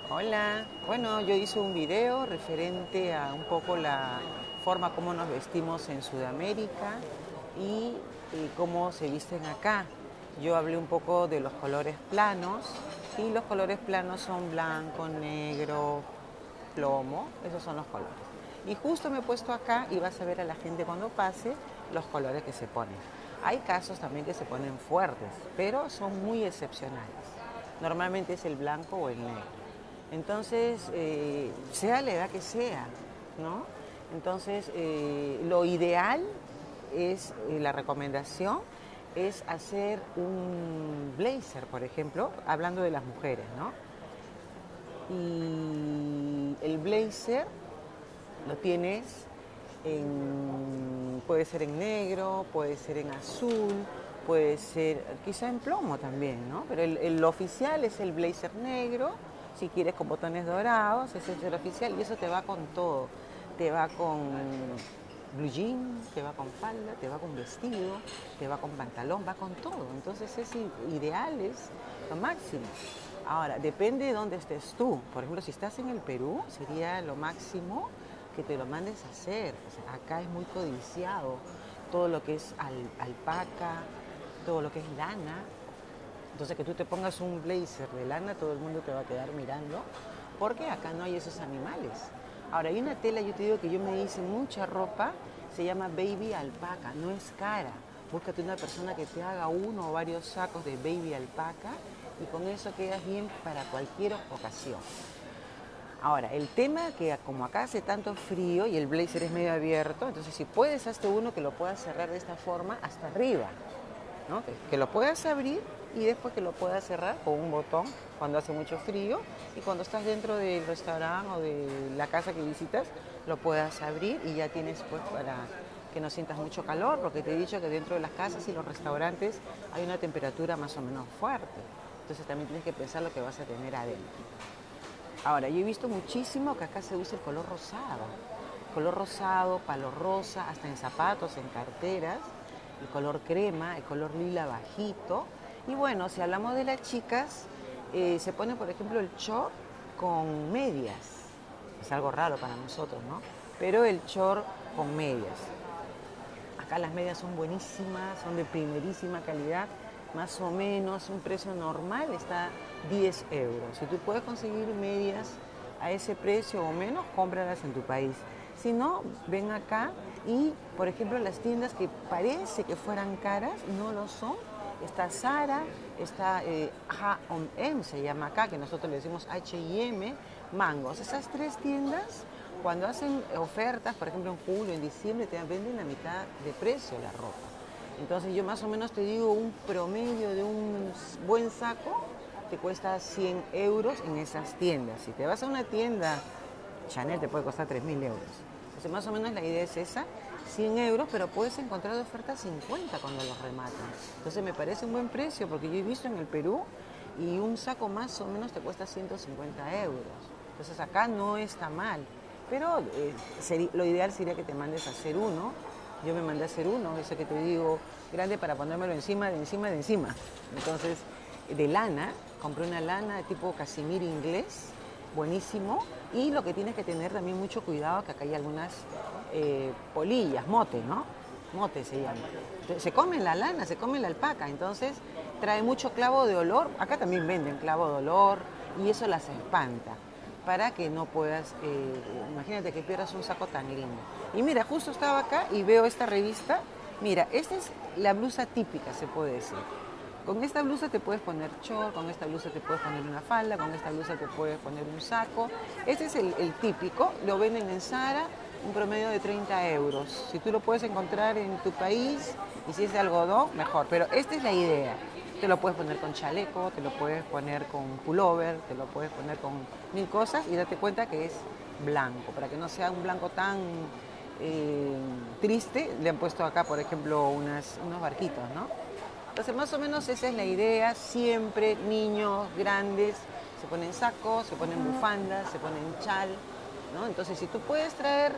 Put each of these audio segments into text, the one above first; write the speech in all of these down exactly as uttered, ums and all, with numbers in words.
Hola, bueno, yo hice un video referente a un poco la forma como nos vestimos en Sudamérica y, y cómo se visten acá. Yo hablé un poco de los colores planos y los colores planos son blanco, negro, plomo, esos son los colores. Y justo me he puesto acá y vas a ver a la gente cuando pase los colores que se ponen. Hay casos también que se ponen fuertes, pero son muy excepcionales. Normalmente es el blanco o el negro. Entonces, eh, sea la edad que sea, ¿no? Entonces, eh, lo ideal es, eh, la recomendación es hacer un blazer, por ejemplo, hablando de las mujeres, ¿no? Y el blazer lo tienes en, puede ser en negro, puede ser en azul, puede ser quizá en plomo también, ¿no? Pero el, el oficial es el blazer negro, si quieres con botones dorados, ese es el oficial y eso te va con todo. Te va con blue jean, te va con falda, te va con vestido, te va con pantalón, va con todo. Entonces es ideal, es lo máximo. Ahora, depende de dónde estés tú. Por ejemplo, si estás en el Perú, sería lo máximo que te lo mandes a hacer. O sea, acá es muy codiciado todo lo que es al, alpaca, todo lo que es lana. Entonces, que tú te pongas un blazer de lana, todo el mundo te va a quedar mirando, porque acá no hay esos animales. Ahora, hay una tela, yo te digo que yo me hice mucha ropa, se llama baby alpaca, no es cara. Búscate una persona que te haga uno o varios sacos de baby alpaca y con eso quedas bien para cualquier ocasión. Ahora, el tema que como acá hace tanto frío y el blazer es medio abierto, entonces si puedes, hazte uno que lo puedas cerrar de esta forma hasta arriba, ¿no? Que, que lo puedas abrir y después que lo puedas cerrar con un botón cuando hace mucho frío y cuando estás dentro del restaurante o de la casa que visitas, lo puedas abrir y ya tienes pues para que no sientas mucho calor, porque te he dicho que dentro de las casas y los restaurantes hay una temperatura más o menos fuerte. Entonces también tienes que pensar lo que vas a tener adentro. Ahora, yo he visto muchísimo que acá se usa el color rosado. Color rosado, palo rosa, hasta en zapatos, en carteras. El color crema, el color lila bajito. Y bueno, si hablamos de las chicas, eh, se pone, por ejemplo, el short con medias. Es algo raro para nosotros, ¿no? Pero el short con medias. Acá las medias son buenísimas, son de primerísima calidad. Más o menos un precio normal está diez euros. Si tú puedes conseguir medias a ese precio o menos, cómpralas en tu país. Si no, ven acá y, por ejemplo, las tiendas que parece que fueran caras, no lo son. Está Zara, está eh, H y M, se llama acá, que nosotros le decimos H y M, Mangos. Esas tres tiendas, cuando hacen ofertas, por ejemplo en julio, en diciembre, te venden a mitad de precio la ropa. Entonces yo más o menos te digo un promedio de un buen saco te cuesta cien euros en esas tiendas. Si te vas a una tienda, Chanel te puede costar tres mil euros. Entonces más o menos la idea es esa, cien euros, pero puedes encontrar de oferta cincuenta cuando los rematan. Entonces me parece un buen precio porque yo he visto en el Perú y un saco más o menos te cuesta ciento cincuenta euros. Entonces acá no está mal, pero eh, sería, lo ideal sería que te mandes a hacer uno. Yo me mandé a hacer uno, ese que te digo, grande para ponérmelo encima, de encima, de encima. Entonces, de lana, compré una lana de tipo casimir inglés, buenísimo. Y lo que tienes que tener también mucho cuidado, que acá hay algunas eh, polillas, mote, ¿no? Mote se llama. Entonces, se come la lana, se come la alpaca, entonces trae mucho clavo de olor. Acá también venden clavo de olor y eso las espanta, para que no puedas, eh, imagínate que pierdas un saco tan lindo. Y mira, justo estaba acá y veo esta revista. Mira, esta es la blusa típica, se puede decir. Con esta blusa te puedes poner short, con esta blusa te puedes poner una falda, con esta blusa te puedes poner un saco. Este es el, el típico, lo venden en Zara, un promedio de treinta euros. Si tú lo puedes encontrar en tu país y si es de algodón, mejor. Pero esta es la idea. Te lo puedes poner con chaleco, te lo puedes poner con pullover, te lo puedes poner con mil cosas y date cuenta que es blanco, para que no sea un blanco tan eh, triste. Le han puesto acá, por ejemplo, unas, unos barquitos, ¿no? Entonces, más o menos esa es la idea. Siempre niños, grandes, se ponen sacos, se ponen bufandas, se ponen chal, ¿no? Entonces, si tú puedes traer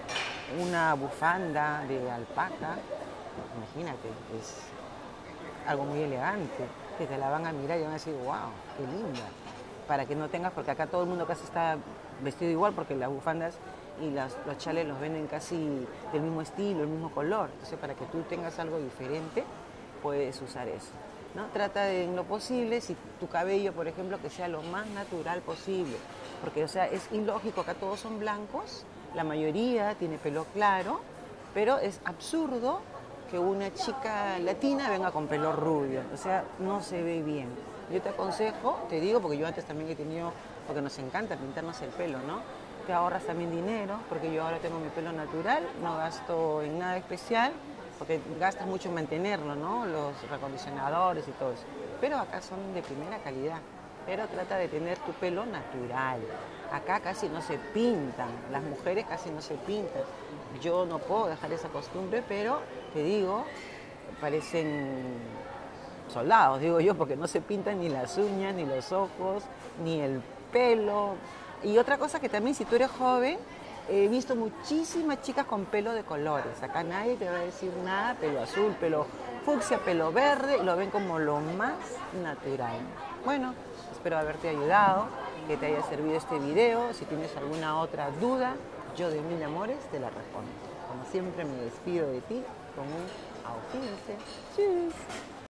una bufanda de alpaca, imagínate, es algo muy elegante, que te la van a mirar y van a decir, wow, qué linda. para que no tengas, porque acá todo el mundo casi está vestido igual, porque las bufandas y las, los chales los venden casi del mismo estilo, el mismo color. Entonces, para que tú tengas algo diferente, puedes usar eso, ¿no? Trata de, en lo posible, si tu cabello, por ejemplo, que sea lo más natural posible, porque, o sea, es ilógico, acá todos son blancos, la mayoría tiene pelo claro, pero es absurdo que una chica latina venga con pelo rubio, o sea, no se ve bien. Yo te aconsejo, te digo, porque yo antes también he tenido, porque nos encanta pintarnos el pelo, ¿no? Te ahorras también dinero, porque yo ahora tengo mi pelo natural, no gasto en nada especial, porque gastas mucho en mantenerlo, ¿no? Los recondicionadores y todo eso. Pero acá son de primera calidad. Pero trata de tener tu pelo natural. Acá casi no se pintan, las mujeres casi no se pintan. Yo no puedo dejar esa costumbre, pero te digo, parecen soldados, digo yo, porque no se pintan ni las uñas, ni los ojos, ni el pelo. Y otra cosa que también, si tú eres joven, he visto muchísimas chicas con pelo de colores. Acá nadie te va a decir nada, pelo azul, pelo fucsia, pelo verde, lo ven como lo más natural. Bueno, espero haberte ayudado, que te haya servido este video. Si tienes alguna otra duda, yo de mil amores te la respondo. Como siempre me despido de ti con un auf Wiedersehen. Tschüss.